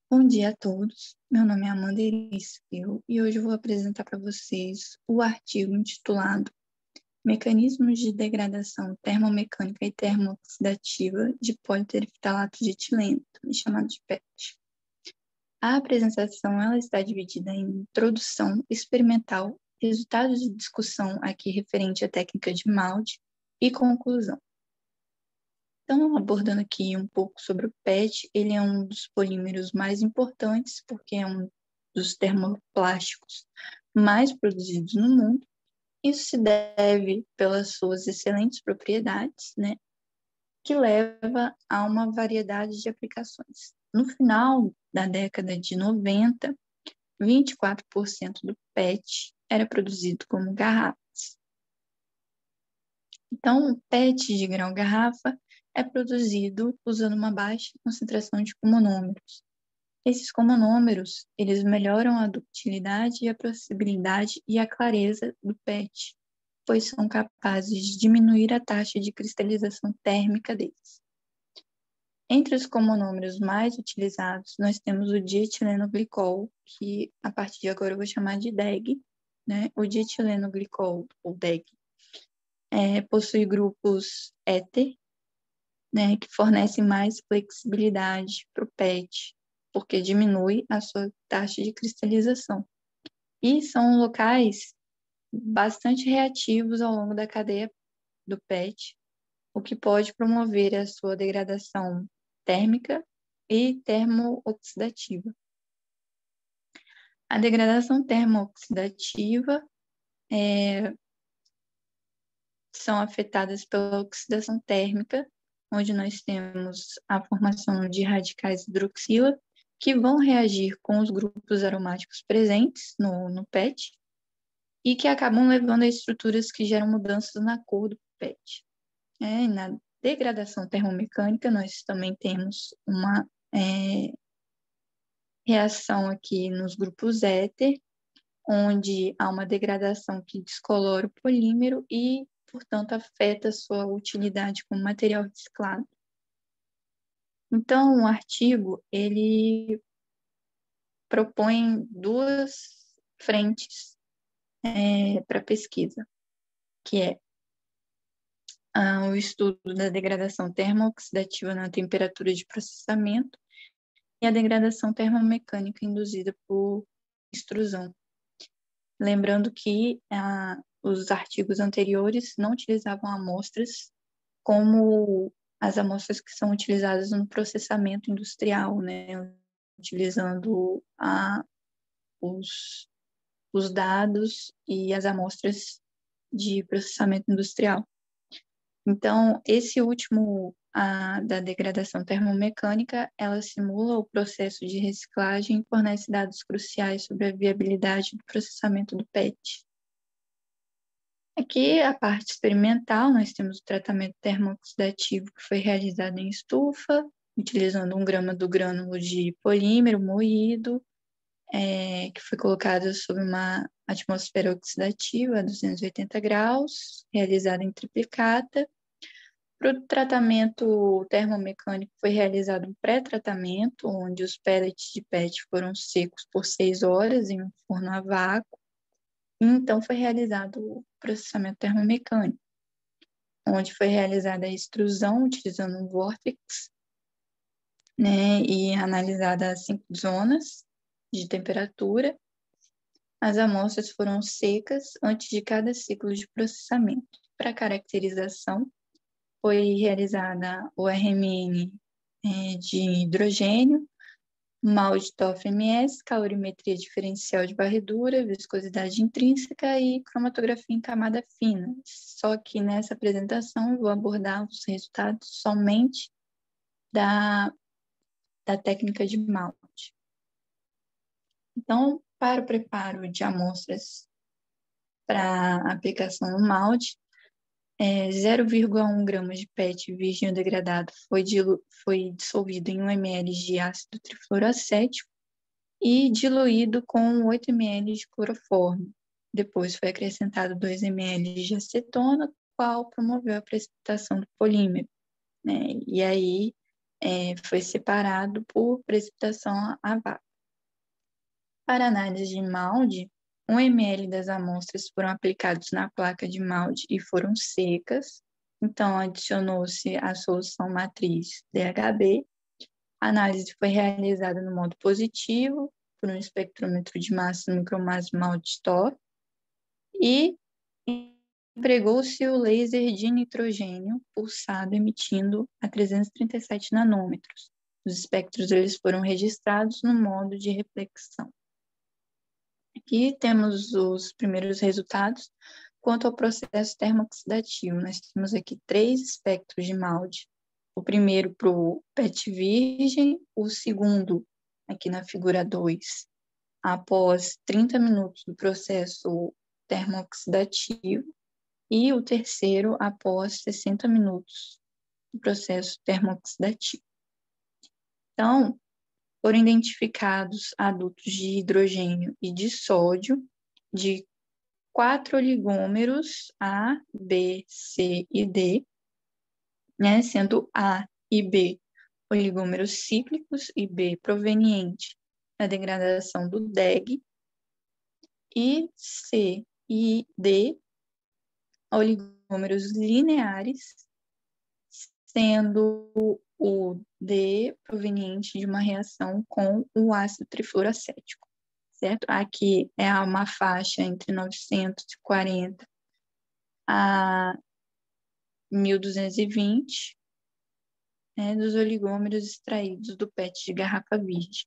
Bom dia a todos, meu nome é Amanda Erisquil e hoje eu vou apresentar para vocês o artigo intitulado Mecanismos de degradação termomecânica e termooxidativa de politerftalato de etileno, também chamado de PET. A apresentação ela está dividida em introdução experimental, resultados de discussão aqui referente à técnica de Maud e conclusão. Então, abordando aqui um pouco sobre o PET, ele é um dos polímeros mais importantes, porque é um dos termoplásticos mais produzidos no mundo. Isso se deve pelas suas excelentes propriedades, né, que leva a uma variedade de aplicações. No final da década de 90, 24% do PET era produzido como garrafas. Então, o PET de grau garrafa é produzido usando uma baixa concentração de comonômeros. Esses comonômeros, eles melhoram a ductilidade e a processibilidade e a clareza do PET, pois são capazes de diminuir a taxa de cristalização térmica deles. Entre os comonômeros mais utilizados, nós temos o dietilenoglicol, que a partir de agora eu vou chamar de DEG, né? O dietilenoglicol, ou DEG, possui grupos éter, né, que fornecem mais flexibilidade para o PET, porque diminui a sua taxa de cristalização. E são locais bastante reativos ao longo da cadeia do PET, o que pode promover a sua degradação térmica e termooxidativa. A degradação termooxidativa são afetadas pela oxidação térmica, onde nós temos a formação de radicais hidroxila, que vão reagir com os grupos aromáticos presentes no PET e que acabam levando a estruturas que geram mudanças na cor do PET. Na degradação termomecânica, nós também temos uma reação aqui nos grupos éter, onde há uma degradação que descolora o polímero e, portanto, afeta a sua utilidade como material reciclado. Então, o artigo, ele propõe duas frentes para pesquisa, que é o estudo da degradação termooxidativa na temperatura de processamento e a degradação termomecânica induzida por extrusão. Lembrando que os artigos anteriores não utilizavam amostras como as amostras que são utilizadas no processamento industrial, né? Utilizando os dados e as amostras de processamento industrial. Então, esse último, da degradação termomecânica, ela simula o processo de reciclagem e fornece dados cruciais sobre a viabilidade do processamento do PET. Aqui, a parte experimental, nós temos o tratamento termooxidativo que foi realizado em estufa, utilizando 1 grama do grânulo de polímero moído, que foi colocado sob uma atmosfera oxidativa a 280 graus, realizada em triplicata. Para o tratamento termomecânico foi realizado um pré-tratamento, onde os pellets de PET foram secos por 6 horas em um forno a vácuo. E então foi realizado o processamento termomecânico, onde foi realizada a extrusão utilizando um vórtex, né, e analisada as 5 zonas de temperatura. As amostras foram secas antes de cada ciclo de processamento. Para caracterização, foi realizada o RMN de hidrogênio, mal de TOF-MS, calorimetria diferencial de varredura, viscosidade intrínseca e cromatografia em camada fina. Só que nessa apresentação eu vou abordar os resultados somente da técnica de malte. Então, para o preparo de amostras para aplicação no malte, 0,1 gramas de PET virgem degradado foi dissolvido em 1 ml de ácido trifluoroacético e diluído com 8 ml de cloroformo. Depois foi acrescentado 2 ml de acetona, qual promoveu a precipitação do polímero, né? E aí foi separado por precipitação a vácuo. Para análise de Malde, 1 ml das amostras foram aplicados na placa de Malde e foram secas, então adicionou-se a solução matriz DHB. A análise foi realizada no modo positivo, por um espectrômetro de massa no micromassa Malde-Stoff, e empregou-se o laser de nitrogênio pulsado emitindo a 337 nanômetros. Os espectros eles foram registrados no modo de reflexão. Aqui temos os primeiros resultados quanto ao processo termooxidativo. Nós temos aqui 3 espectros de Malde. O primeiro para o PET virgem, o segundo, aqui na figura 2, após 30 minutos do processo termooxidativo, e o terceiro após 60 minutos do processo termooxidativo. Então, foram identificados adultos de hidrogênio e de sódio de 4 oligômeros A, B, C e D, né, sendo A e B oligômeros cíclicos e B proveniente da degradação do DEG, e C e D oligômeros lineares, sendo o D proveniente de uma reação com o ácido trifluoracético, certo? Aqui é uma faixa entre 940 a 1220, né, dos oligômeros extraídos do PET de garrafa virgem.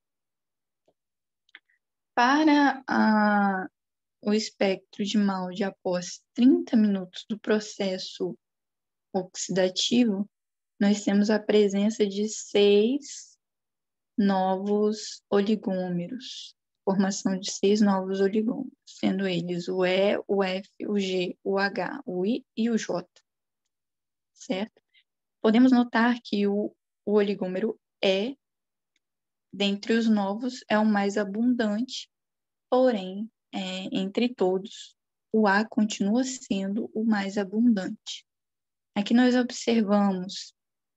Para o espectro de Malde após 30 minutos do processo oxidativo, nós temos a presença de 6 novos oligômeros, formação de 6 novos oligômeros, sendo eles o E, o F, o G, o H, o I e o J, certo? Podemos notar que o oligômero E, dentre os novos, é o mais abundante, porém, entre todos, o A continua sendo o mais abundante. Aqui nós observamos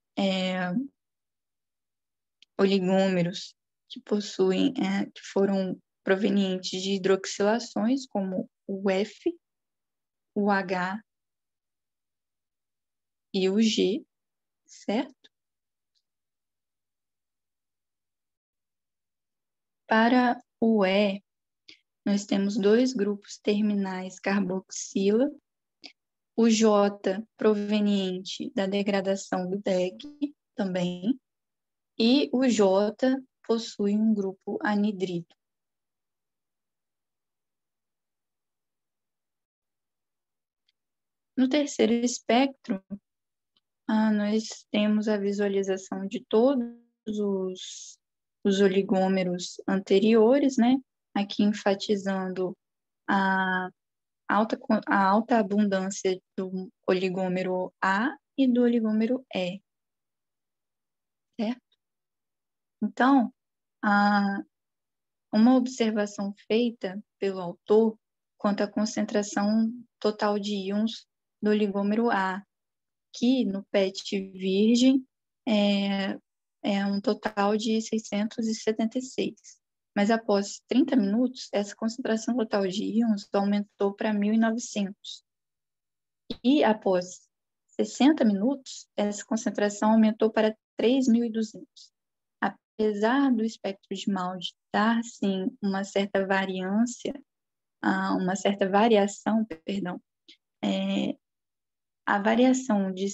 oligômeros que possuem, que foram provenientes de hidroxilações, como o F, o H e o G, certo? Para o E, nós temos 2 grupos terminais carboxila, o J proveniente da degradação do DEG também, e o J possui um grupo anidrido. No terceiro espectro, nós temos a visualização de todos os oligômeros anteriores, né? Aqui enfatizando a alta abundância do oligômero A e do oligômero E, certo? Então, uma observação feita pelo autor quanto à concentração total de íons do oligômero A, que no PET virgem é um total de 676. Mas após 30 minutos, essa concentração total de íons aumentou para 1.900. E após 60 minutos, essa concentração aumentou para 3.200. Apesar do espectro de Malde dar, sim, uma certa variação, a variação de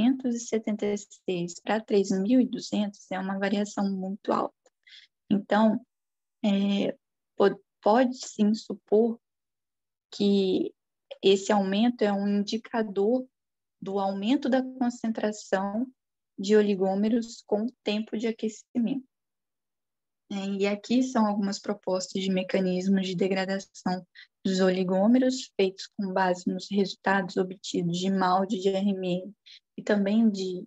676 para 3.200 é uma variação muito alta. Então, pode sim supor que esse aumento é um indicador do aumento da concentração de oligômeros com o tempo de aquecimento. E aqui são algumas propostas de mecanismos de degradação dos oligômeros, feitos com base nos resultados obtidos de Malde, de RMN e também de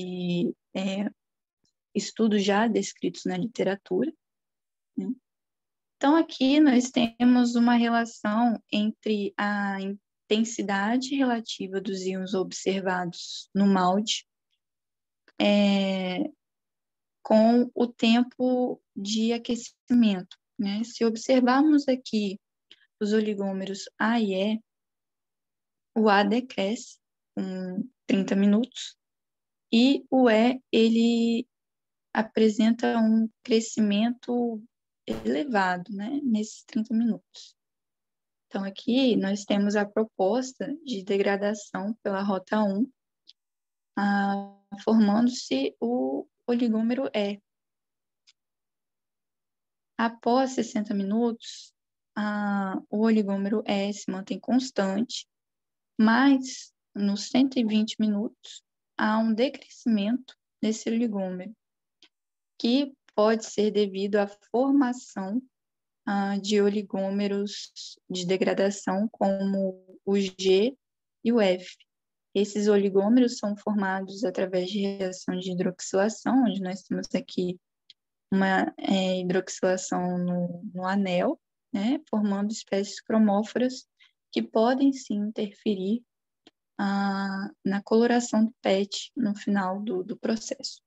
estudos já descritos na literatura, né? Então, aqui nós temos uma relação entre a intensidade relativa dos íons observados no Malde com o tempo de aquecimento, né? Se observarmos aqui os oligômeros A e E, o A decresce com 30 minutos e o E, ele apresenta um crescimento elevado, né, nesses 30 minutos. Então, aqui nós temos a proposta de degradação pela rota 1, formando-se o oligômero E. Após 60 minutos, o oligômero E se mantém constante, mas nos 120 minutos há um decrescimento desse oligômero, que pode ser devido à formação de oligômeros de degradação, como o G e o F. Esses oligômeros são formados através de reação de hidroxilação, onde nós temos aqui uma hidroxilação no anel, né, formando espécies cromóforas que podem sim interferir na coloração do PET no final do processo.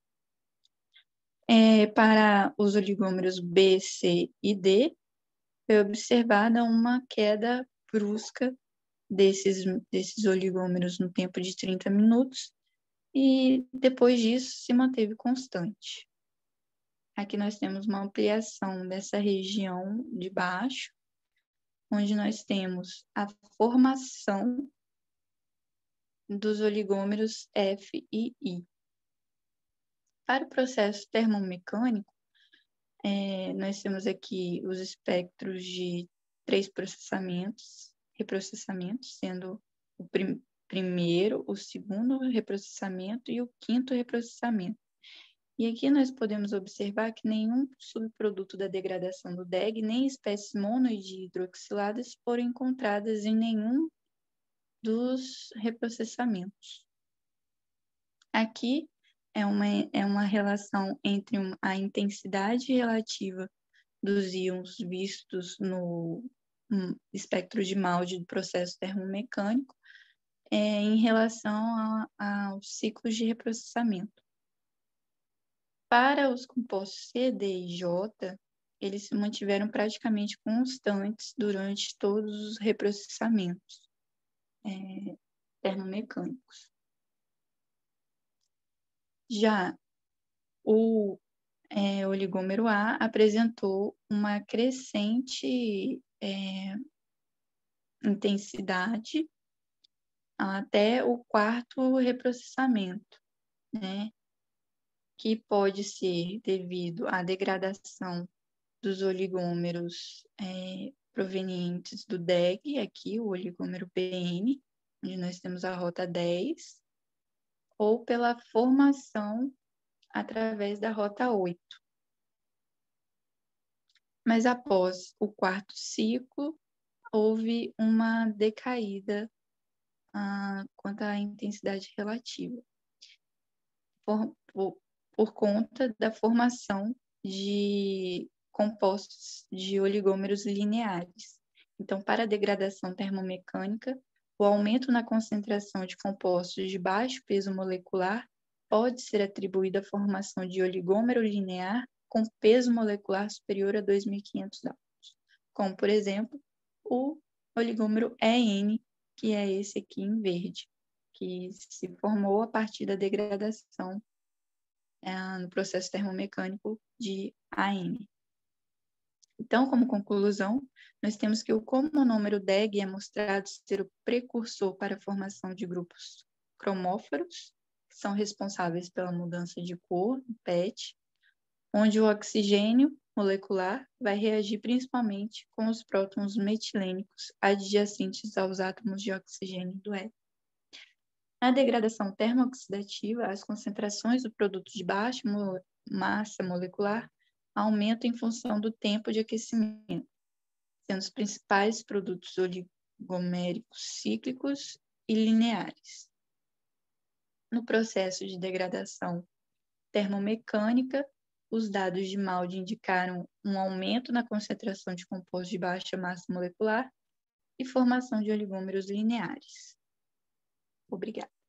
Para os oligômeros B, C e D, foi observada uma queda brusca desses oligômeros no tempo de 30 minutos e depois disso se manteve constante. Aqui nós temos uma ampliação dessa região de baixo, onde nós temos a formação dos oligômeros F e I. Para o processo termomecânico, nós temos aqui os espectros de 3 reprocessamentos, sendo o primeiro, o segundo reprocessamento e o quinto reprocessamento. E aqui nós podemos observar que nenhum subproduto da degradação do DEG, nem espécies mono e dihidroxiladas foram encontradas em nenhum dos reprocessamentos. Aqui é uma relação entre a intensidade relativa dos íons vistos no espectro de Malde do processo termomecânico em relação aos ciclos de reprocessamento. Para os compostos C, D e J, eles se mantiveram praticamente constantes durante todos os reprocessamentos termomecânicos. Já o oligômero A apresentou uma crescente intensidade até o quarto reprocessamento, né? Que pode ser devido à degradação dos oligômeros provenientes do DEG, aqui o oligômero PN, onde nós temos a rota 10, ou pela formação através da rota 8. Mas após o quarto ciclo, houve uma decaída quanto à intensidade relativa, por conta da formação de compostos de oligômeros lineares. Então, para a degradação termomecânica, o aumento na concentração de compostos de baixo peso molecular pode ser atribuído à formação de oligômero linear com peso molecular superior a 2.500 Daltons, como, por exemplo, o oligômero EN, que é esse aqui em verde, que se formou a partir da degradação no processo termomecânico de AN. Então, como conclusão, nós temos que o comonômero DEG é mostrado ser o precursor para a formação de grupos cromóforos, que são responsáveis pela mudança de cor do PET, onde o oxigênio molecular vai reagir principalmente com os prótons metilênicos adjacentes aos átomos de oxigênio do E. Na degradação termooxidativa, as concentrações do produto de baixa massa molecular aumentam em função do tempo de aquecimento, sendo os principais produtos oligoméricos cíclicos e lineares. No processo de degradação termomecânica, os dados de Malde indicaram um aumento na concentração de compostos de baixa massa molecular e formação de oligômeros lineares. Obrigada.